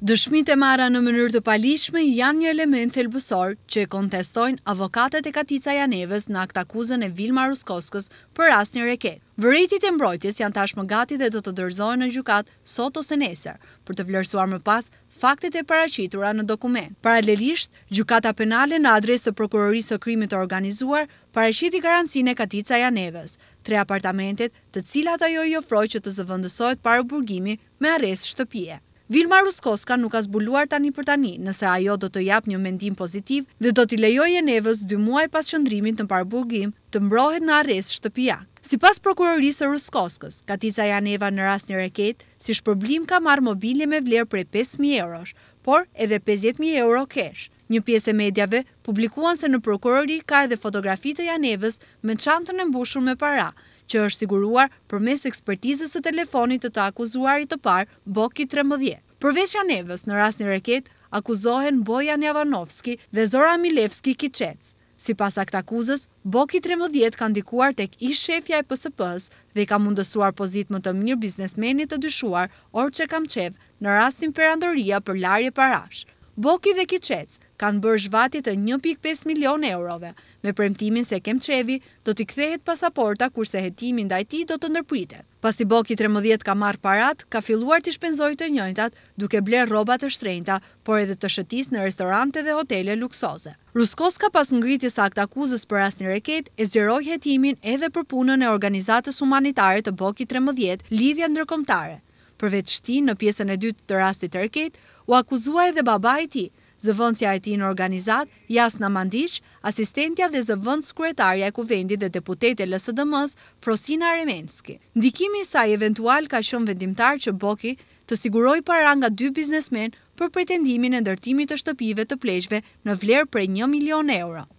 Dëshmitë e marra në mënyrë të paligjshme janë një element thelbësor që e kontestojnë avokatët e Katica Janevës në aktakuzën e Vilma Ruskoskës për rastin reket. Vërejtjet e mbrojtjes janë tashmë gati dhe do të dorëzohen në gjykatë sot ose nesër për të vlerësuar më pas faktet e paraqitura në dokument. Paralelisht, gjykata penale në adresë të prokurorisë së krimit të organizuar paraqiti garancinë e Katica Janevës, 3 apartamentet, të cilat ajo i ofroi që të zëvendësohet para burgimi me arrest shtëpie. Vilma Ruskoska nuk ka zbuluar tani për tani nëse ajo do të jap një mendim pozitiv dhe do t'i lejojë Janevës 2 muaj pas qëndrimit në paraburgim të mbrohet në arrest shtëpiak. Sipas prokurorisë së Ruskoskës, Katica Janeva në rast një reket, si shpërblim ka marrë mobilje me vlerë prej 5.000 eurosh, por edhe 50.000 euro kesh. Një pjesë e medjave publikuan se në prokurori ka edhe fotografi të Janevës me çantën e mbushur me para, që është siguruar përmes ekspertizës së telefonit të akuzuarit të parë, Boki 13. Përveç Janevës, në rast një reket, akuzohen Bojan Javanovski dhe Zora Milevski Kiçec. Sipas aktakuzës, Boki 13 ka ndikuar tek ish shefja e PSP-s dhe ka mundësuar pozitë më të mirë biznesmenit të dyshuar Orçe Kamçev në rastin perandoria për larje parash. Boki dhe Kiçec kanë bërë zhvatje të 1.5 milion eurove, me premtimin se Kemçevi do t'i kthehet pasaporta kurse hetimi ndaj tij do të ndërpritet. Pasi Boki 13 ka marrë parat, ka filluar t'i shpenzojë të njëjtat duke bler rroba të shtrenjta, por edhe të shëtisë në restorante dhe hotele luksoze. Ruskoska pas ngritjes së aktakuzës për rastin reket e zgjeroi hetimin edhe për punën e organizatës humanitare të Boki 13, Lidhja Ndërkombëtare. Përveç këtij, në pjesën e dytë të rastit të reket, u akuzua edhe babai i tij, zëvendësja e tij në organizat, Jasna Mandiq, asistentja dhe zëvendës kryetarja e Kuvendit dhe deputete LSDM-s, Frosina Remenski. Ndikimi i saj eventual ka qenë vendimtar që Boki të sigurojë para nga 2 biznesmen për pretendimin e ndërtimit të shtëpive të pleqshve në vlerë prej 1 milion euro.